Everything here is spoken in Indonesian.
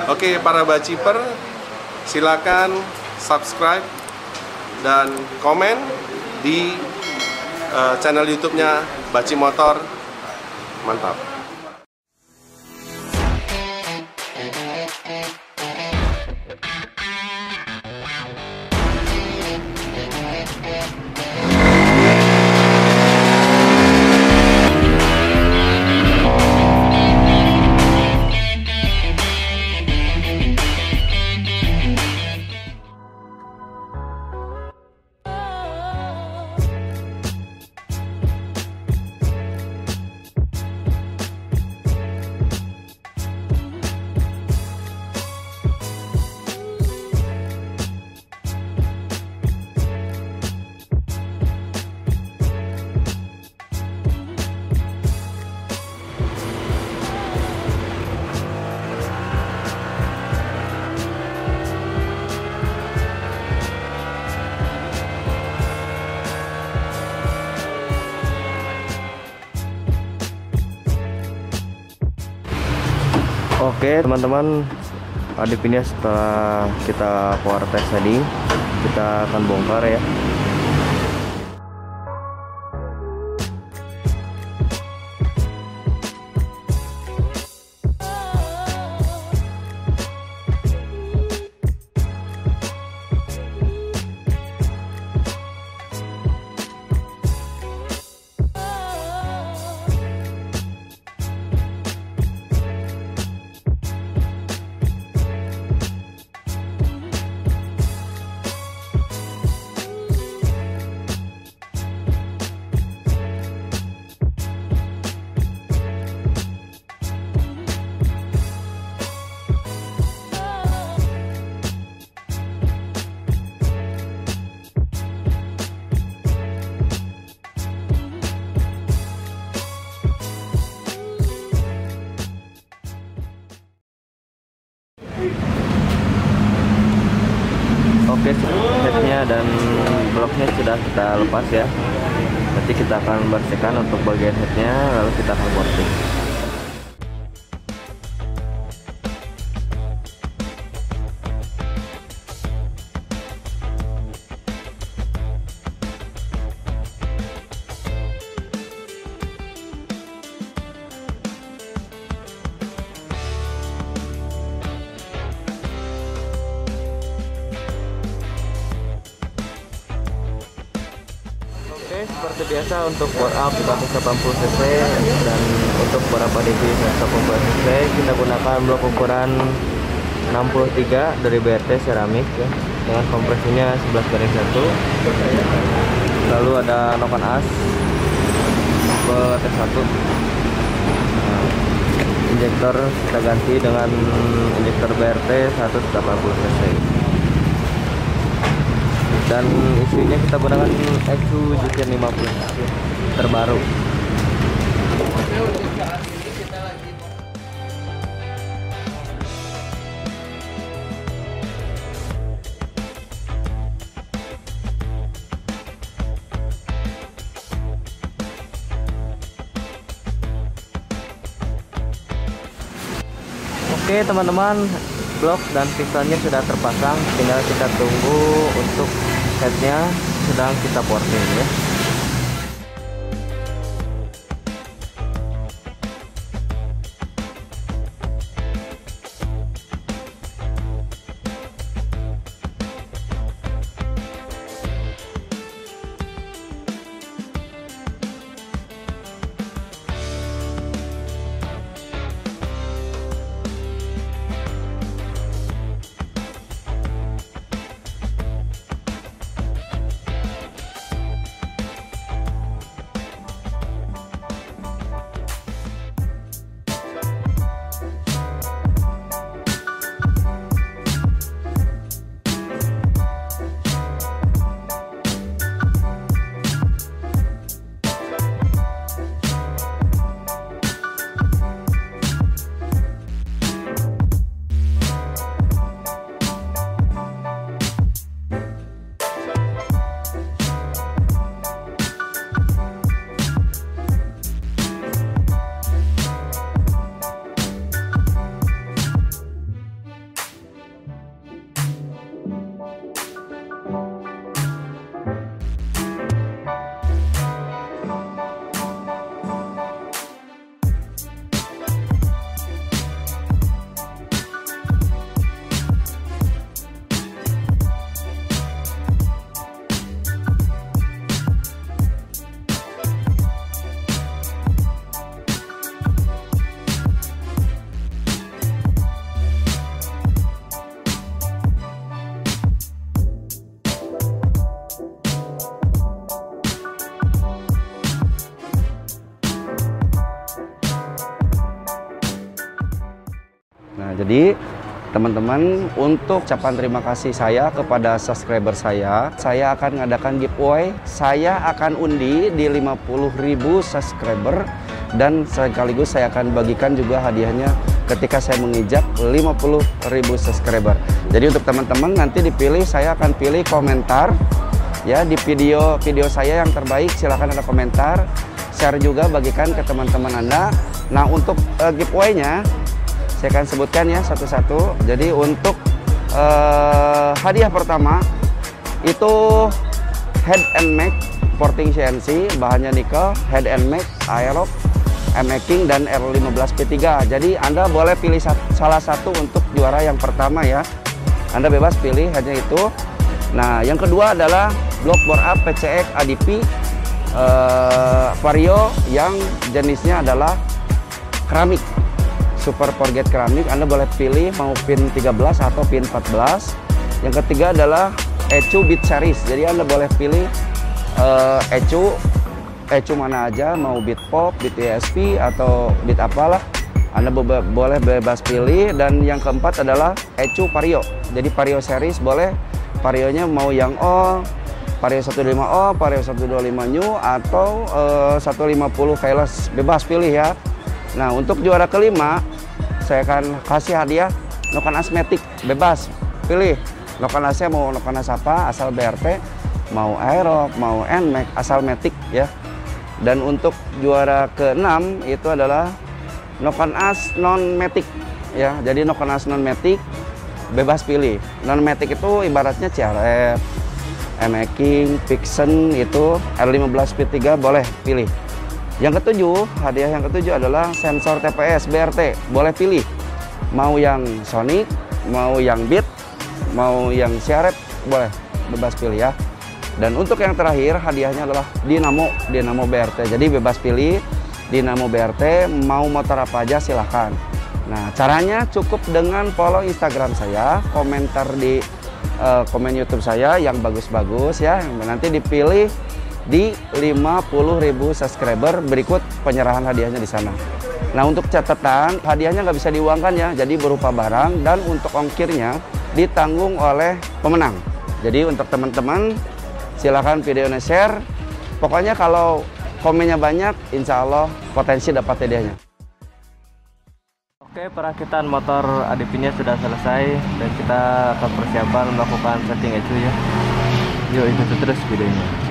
Oke, para baciper, silakan subscribe dan komen di channel YouTube-nya Baci Motor. Mantap. Oke teman-teman, adip ini setelah kita power test tadi, kita akan bongkar ya. Oke, headnya dan bloknya sudah kita lepas ya. Nanti kita akan bersihkan untuk bagian headnya, lalu kita akan porting. Oke, seperti biasa untuk bore up 180 cc dan untuk beberapa DP 180 cc kita gunakan blok ukuran 63 dari BRT seramik ya, dengan kompresinya 11/1. Lalu ada noken as ke T1. Injektor kita ganti dengan injektor BRT 180 cc. Dan isinya kita gunakan EXU Jukian 50 terbaru. Oke teman-teman, blok dan pistonnya sudah terpasang, tinggal kita tunggu untuk headnya sedang kita porting ya. Jadi teman-teman, untuk ucapan terima kasih saya kepada subscriber saya akan mengadakan giveaway. Saya akan undi di 50.000 subscriber dan sekaligus saya akan bagikan juga hadiahnya ketika saya menginjak 50.000 subscriber. Jadi untuk teman-teman nanti dipilih, saya akan pilih komentar ya di video saya yang terbaik. Silahkan ada komentar, share juga, bagikan ke teman-teman Anda. Nah, untuk giveaway-nya saya akan sebutkan ya satu-satu. Jadi untuk hadiah pertama itu head and make porting CNC, bahannya nikel, head and make, aerob, making dan R15P3. Jadi Anda boleh pilih salah satu untuk juara yang pertama ya. Anda bebas pilih hanya itu. Nah, yang kedua adalah block bore up PCX ADP Vario yang jenisnya adalah keramik, super forget keramik. Anda boleh pilih mau pin 13 atau pin 14. Yang ketiga adalah ECU Beat Series. Jadi Anda boleh pilih ECU mana aja, mau beat pop, beat ESP atau beat apalah. Anda boleh bebas pilih. Dan yang keempat adalah ECU Vario. Jadi Vario series boleh, Varionya mau yang O, Vario 125O, Vario 125 New atau 150 Keyless, bebas pilih ya. Nah, untuk juara kelima saya akan kasih hadiah noken asmetik, bebas pilih noken asnya mau noken as apa, asal BRT, mau aerob, mau nmax, asal matic ya. Dan untuk juara ke-6 itu adalah noken as non matic ya. Jadi noken as non matic bebas pilih. Non matic itu ibaratnya CRF, making, Vixen, itu R15P3 boleh pilih. Yang ketujuh, hadiah yang ketujuh adalah sensor TPS BRT, boleh pilih. Mau yang Sonic, mau yang Beat, mau yang CRF, boleh bebas pilih ya. Dan untuk yang terakhir, hadiahnya adalah Dinamo BRT. Jadi bebas pilih Dinamo BRT, mau motor apa aja silahkan. Nah, caranya cukup dengan follow Instagram saya, komentar di komen YouTube saya yang bagus-bagus ya. Nanti dipilih di 50.000 subscriber, berikut penyerahan hadiahnya di sana. Nah, untuk catatan, hadiahnya nggak bisa diuangkan ya, jadi berupa barang, dan untuk ongkirnya ditanggung oleh pemenang. Jadi untuk teman-teman silahkan videonya share. Pokoknya kalau komennya banyak, insya Allah potensi dapat hadiahnya. Oke, perakitan motor ADP-nya sudah selesai dan kita akan persiapan melakukan setting ECU ya. Yuk ikuti terus videonya.